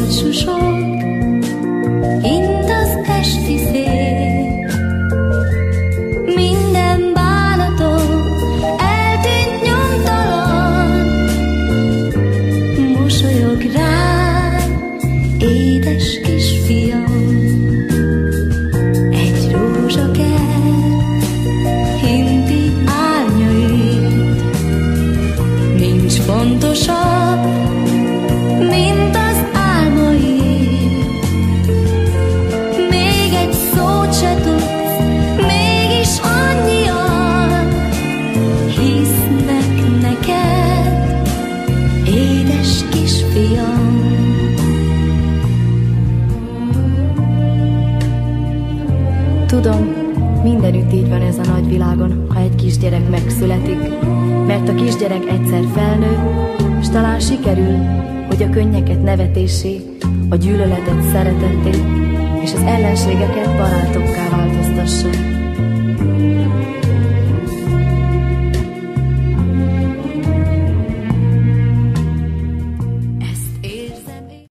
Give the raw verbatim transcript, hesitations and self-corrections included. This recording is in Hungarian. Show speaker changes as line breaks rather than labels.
susog, hint az esti szél. Minden bánatom eltűnt nyomtalan, mosolyog rám, édes kisfiam. Egy rózsakert hinti árnyait, nincs fontosabb, mint az álmaid. Még egy szót se tudsz, mégis annyian hisznek neked, édes kisfiam.
Tudom, mindenütt így van ez a nagy világon, ha egy kisgyerek megszületik, mert a kisgyerek egyszer felnő, s talán sikerül, hogy a könnyeket nevetésé, a gyűlöletet szeretetté, és az ellenségeket barátokká változtassa.